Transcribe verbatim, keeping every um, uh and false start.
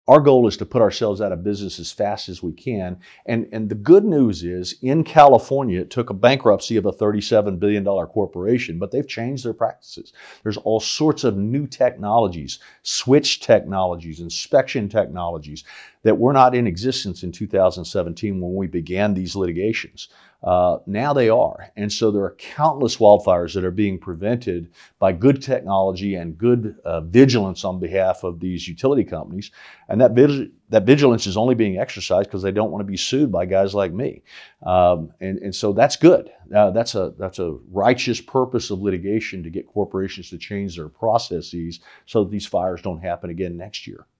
Our goal is to put ourselves out of business as fast as we can. And, and the good news is, in California, it took a bankruptcy of a thirty-seven billion dollar corporation, but they've changed their practices. There's all sorts of new technologies, switch technologies, inspection technologies that were not in existence in two thousand seventeen when we began these litigations. Uh, now they are. And so there are countless wildfires that are being prevented by good technology and good uh, vigilance on behalf of these utility companies. And that, vig that vigilance is only being exercised because they don't want to be sued by guys like me. Um, and, and so that's good. Uh, that's, a, that's a righteous purpose of litigation, to get corporations to change their processes so that these fires don't happen again next year.